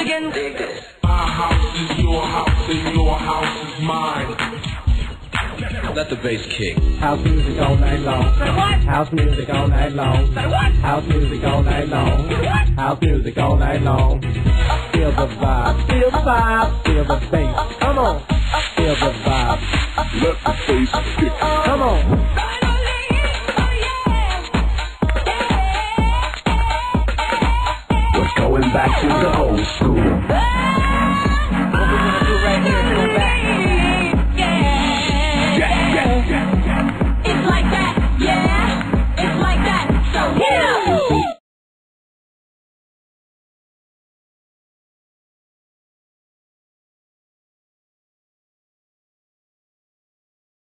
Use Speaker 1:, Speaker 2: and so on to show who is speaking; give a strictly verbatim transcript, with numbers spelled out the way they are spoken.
Speaker 1: again. Dig this.
Speaker 2: My house is your house and your house is mine. Let the bass kick.
Speaker 3: House music all night long.
Speaker 1: Say what?
Speaker 3: House music all night long.
Speaker 1: Say what?
Speaker 3: House music all night long.
Speaker 1: Say what?
Speaker 3: House music all night long. Feel the vibe. Feel the vibe. Feel the bass. Come on. Feel the vibe.
Speaker 2: Let the bass kick.
Speaker 3: Come on.
Speaker 4: We're going back to the old school.